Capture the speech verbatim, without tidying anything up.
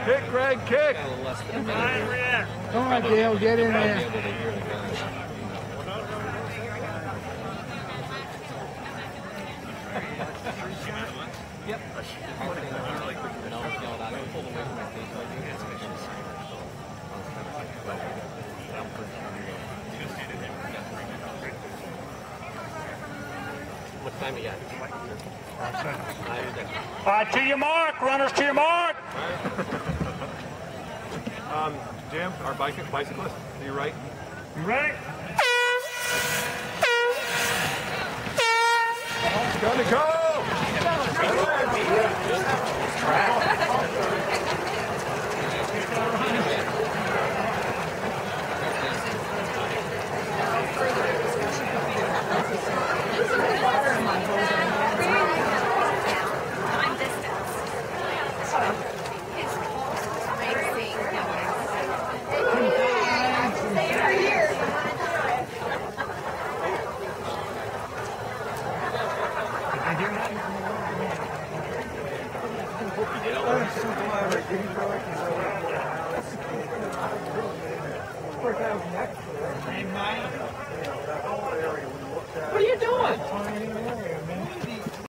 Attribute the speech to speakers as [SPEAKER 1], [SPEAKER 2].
[SPEAKER 1] Kick, Greg, kick.
[SPEAKER 2] Come on, Dale, get in there.
[SPEAKER 3] Yep. What time are you at?
[SPEAKER 4] All right, to your mark, runners, to your mark.
[SPEAKER 1] Um, Jim, our bike bicyclist, to your right.
[SPEAKER 4] You ready?
[SPEAKER 1] Gonna go!
[SPEAKER 3] What are you doing?